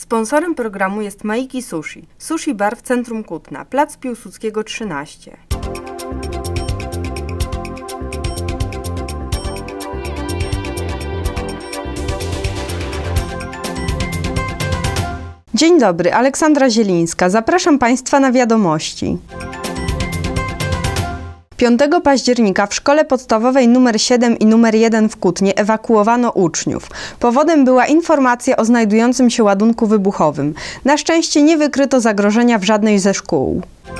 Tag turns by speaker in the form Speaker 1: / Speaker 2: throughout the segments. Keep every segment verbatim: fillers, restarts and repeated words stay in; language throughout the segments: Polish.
Speaker 1: Sponsorem programu jest Maiki Sushi, sushi bar w centrum Kutna, plac Piłsudskiego trzynaście. Dzień dobry, Aleksandra Zielińska. Zapraszam Państwa na wiadomości. piątego października w szkole podstawowej numer siedem i numer jeden w Kutnie ewakuowano uczniów. Powodem była informacja o znajdującym się ładunku wybuchowym. Na szczęście nie wykryto zagrożenia w żadnej ze szkół.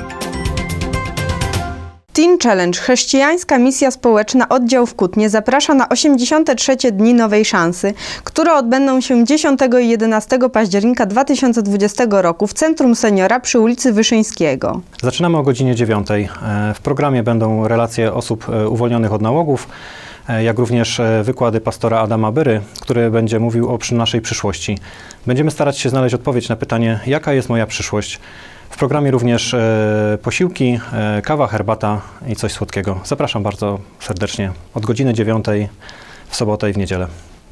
Speaker 1: Teen Challenge, chrześcijańska misja społeczna oddział w Kutnie, zaprasza na osiemdziesiąte trzecie Dni Nowej Szansy, które odbędą się dziesiątego i jedenastego października dwa tysiące dwudziestego roku w Centrum Seniora przy ulicy Wyszyńskiego.
Speaker 2: Zaczynamy o godzinie dziewiątej. W programie będą relacje osób uwolnionych od nałogów, jak również wykłady pastora Adama Byry, który będzie mówił o naszej przyszłości. Będziemy starać się znaleźć odpowiedź na pytanie, jaka jest moja przyszłość. W programie również e, posiłki, e, kawa, herbata i coś słodkiego. Zapraszam bardzo serdecznie od godziny dziewiątej w sobotę i w niedzielę.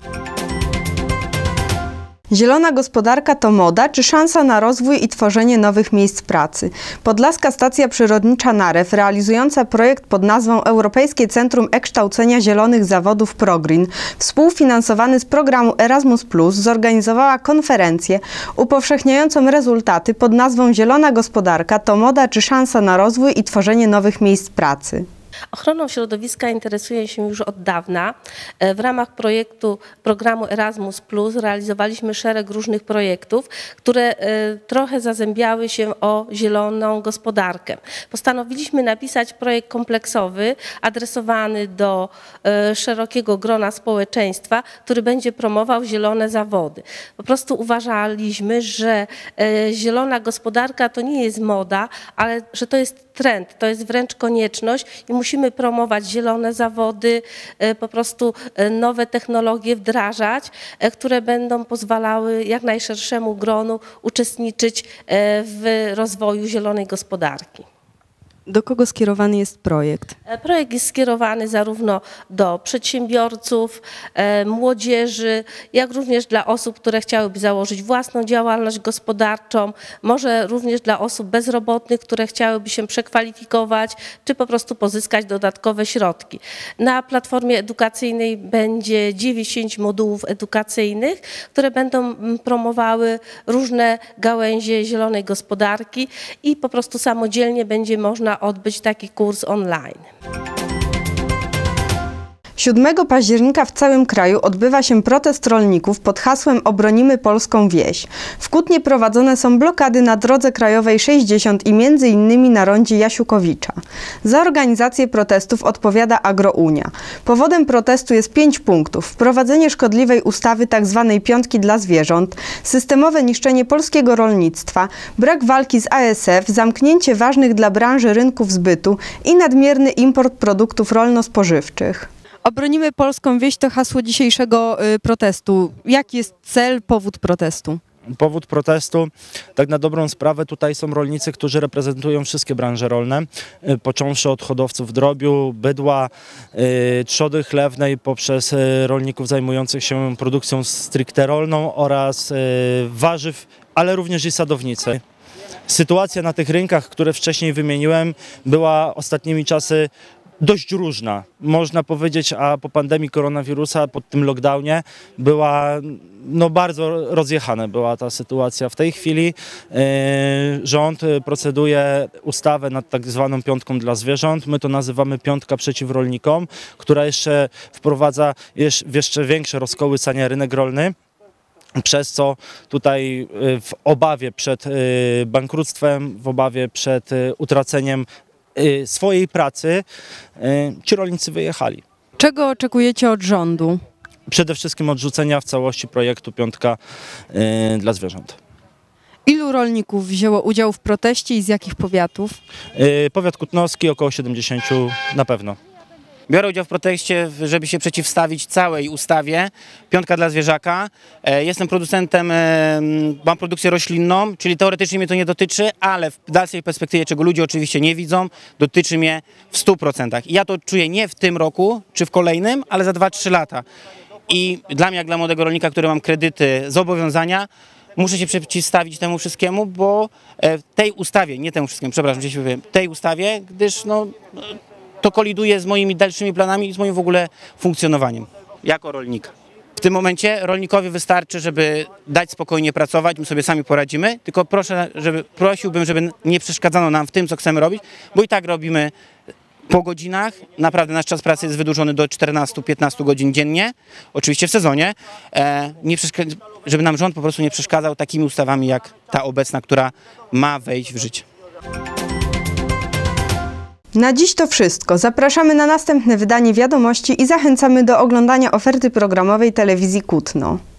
Speaker 1: Zielona gospodarka to moda czy szansa na rozwój i tworzenie nowych miejsc pracy? Podlaska Stacja Przyrodnicza Narew, realizująca projekt pod nazwą Europejskie Centrum E-Kształcenia Zielonych Zawodów ProGreen, współfinansowany z programu Erasmus plus, zorganizowała konferencję upowszechniającą rezultaty pod nazwą Zielona gospodarka to moda czy szansa na rozwój i tworzenie nowych miejsc pracy.
Speaker 3: Ochroną środowiska interesuję się już od dawna. W ramach projektu programu Erasmus plus realizowaliśmy szereg różnych projektów, które trochę zazębiały się o zieloną gospodarkę. Postanowiliśmy napisać projekt kompleksowy, adresowany do szerokiego grona społeczeństwa, który będzie promował zielone zawody. Po prostu uważaliśmy, że zielona gospodarka to nie jest moda, ale że to jest trend, to jest wręcz konieczność i musimy promować zielone zawody, po prostu nowe technologie wdrażać, które będą pozwalały jak najszerszemu gronu uczestniczyć w rozwoju zielonej gospodarki.
Speaker 1: Do kogo skierowany jest projekt?
Speaker 3: Projekt jest skierowany zarówno do przedsiębiorców, młodzieży, jak również dla osób, które chciałyby założyć własną działalność gospodarczą, może również dla osób bezrobotnych, które chciałyby się przekwalifikować, czy po prostu pozyskać dodatkowe środki. Na platformie edukacyjnej będzie dziewięć modułów edukacyjnych, które będą promowały różne gałęzie zielonej gospodarki i po prostu samodzielnie będzie można odbyć taki kurs online.
Speaker 1: siódmego października w całym kraju odbywa się protest rolników pod hasłem Obronimy polską wieś. W Kutnie prowadzone są blokady na drodze krajowej sześćdziesiąt i między innymi na rondzie Jasiukowicza. Za organizację protestów odpowiada Agrounia. Powodem protestu jest pięć punktów. Wprowadzenie szkodliwej ustawy tzw. piątki dla zwierząt, systemowe niszczenie polskiego rolnictwa, brak walki z A S F, zamknięcie ważnych dla branży rynków zbytu i nadmierny import produktów rolno-spożywczych. Obronimy polską wieś to hasło dzisiejszego y, protestu. Jaki jest cel, powód protestu?
Speaker 4: Powód protestu, tak na dobrą sprawę, tutaj są rolnicy, którzy reprezentują wszystkie branże rolne, począwszy od hodowców drobiu, bydła, y, trzody chlewnej, poprzez y, rolników zajmujących się produkcją stricte rolną oraz y, warzyw, ale również i sadownicy. Sytuacja na tych rynkach, które wcześniej wymieniłem, była ostatnimi czasy dość różna, można powiedzieć, a po pandemii koronawirusa, po tym lockdownie była no, bardzo rozjechana była ta sytuacja. W tej chwili yy, rząd proceduje ustawę nad tak zwaną piątką dla zwierząt. My to nazywamy piątka przeciw rolnikom, która jeszcze wprowadza w jeszcze większe rozkołysanie rynek rolny. Przez co tutaj w obawie przed bankructwem, w obawie przed utraceniem swojej pracy ci rolnicy wyjechali.
Speaker 1: Czego oczekujecie od rządu?
Speaker 4: Przede wszystkim odrzucenia w całości projektu piątka dla zwierząt.
Speaker 1: Ilu rolników wzięło udział w proteście i z jakich powiatów?
Speaker 4: Powiat kutnowski około siedemdziesięciu na pewno.
Speaker 5: Biorę udział w proteście, żeby się przeciwstawić całej ustawie Piątka dla zwierzaka. Jestem producentem, mam produkcję roślinną, czyli teoretycznie mnie to nie dotyczy, ale w dalszej perspektywie, czego ludzie oczywiście nie widzą, dotyczy mnie w stu procentach. I ja to czuję nie w tym roku, czy w kolejnym, ale za dwa trzy lata. I dla mnie, jak dla młodego rolnika, który mam kredyty, zobowiązania, muszę się przeciwstawić temu wszystkiemu, bo w tej ustawie, nie temu wszystkiemu, przepraszam, gdzieś powiem, tej ustawie, gdyż no, to koliduje z moimi dalszymi planami i z moim w ogóle funkcjonowaniem jako rolnika. W tym momencie rolnikowi wystarczy, żeby dać spokojnie pracować, my sobie sami poradzimy, tylko proszę, żeby, prosiłbym, żeby nie przeszkadzano nam w tym, co chcemy robić, bo i tak robimy po godzinach, naprawdę nasz czas pracy jest wydłużony do czternastu do piętnastu godzin dziennie, oczywiście w sezonie, e, nie żeby nam rząd po prostu nie przeszkadzał takimi ustawami jak ta obecna, która ma wejść w życie.
Speaker 1: Na dziś to wszystko. Zapraszamy na następne wydanie Wiadomości i zachęcamy do oglądania oferty programowej telewizji Kutno.